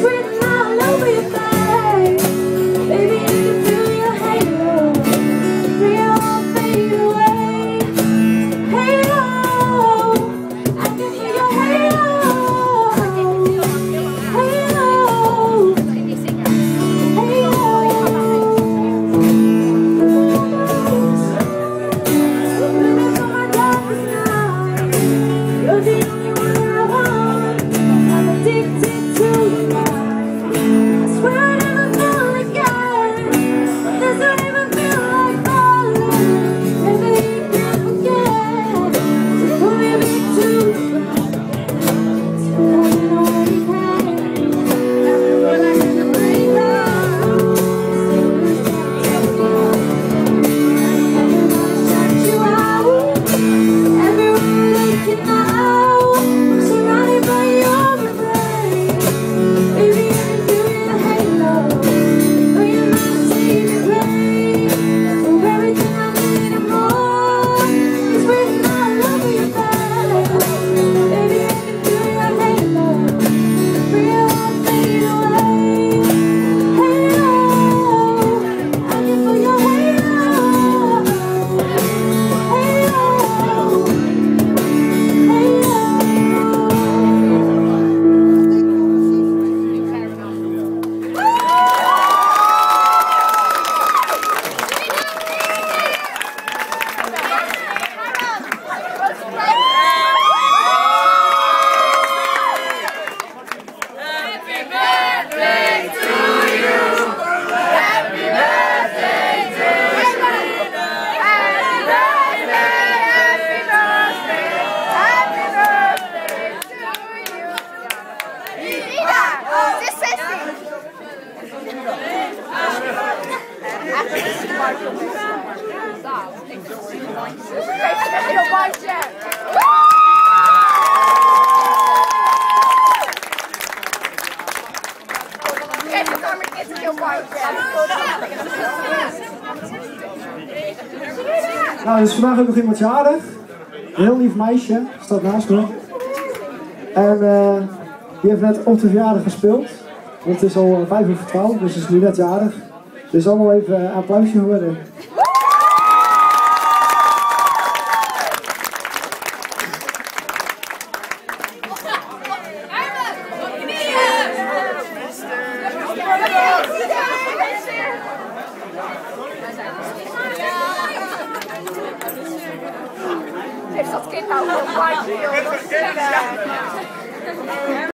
Nou, dus vandaag ook nog iemand jarig. Een heel lief meisje, staat naast me. En die heeft net op de verjaardag gespeeld. Want het is al 11:55, dus ze is nu net jarig. Dus allemaal even een applausje voor haar. Heeft dat kind nou een